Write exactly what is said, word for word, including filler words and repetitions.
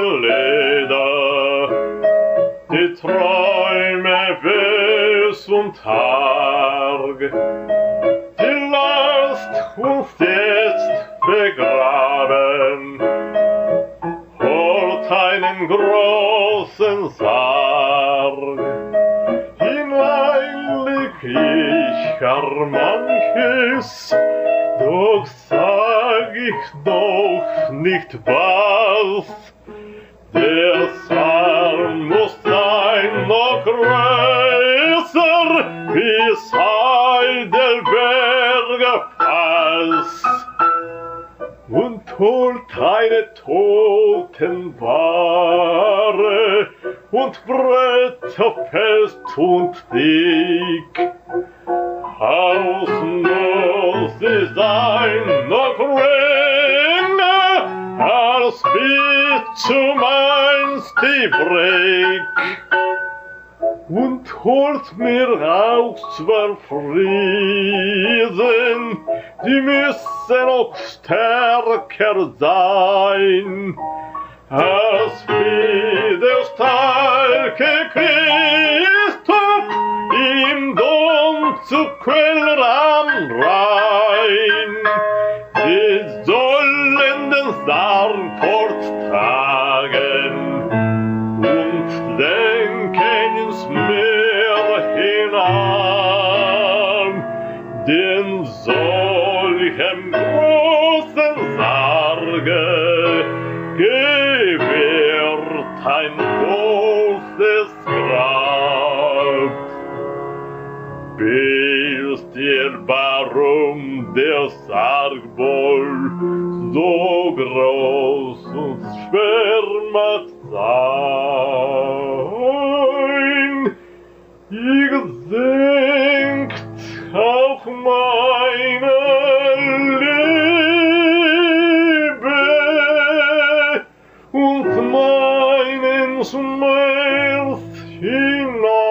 Lieder, die Träume wiss und Tag, die Last uns jetzt begraben, holt einen großen Sarg. Hinein leg ich gar manches, doch sag ich doch nicht was. Der Sarg muss sein noch größer, bis Heidelberger Pass, und holt eine Totenware und Bretter fest und dick. Haus muss sie sein noch grüner, als bis zum einst die Brick, und holt mir auch zwar Friesen, die müssen noch stärker sein, als wie der starke Christoph im Dom zu Köln am Rhein. Die sollen den Sarg forttragen und denken ins Meer hinein, denn solchem großen Sarge gewährt ein großes Grab. Wisst ihr, warum der Sarg wohl so groß und schwer macht sein? Ihr denkt auf meine Liebe und meinen Schmerz hinein.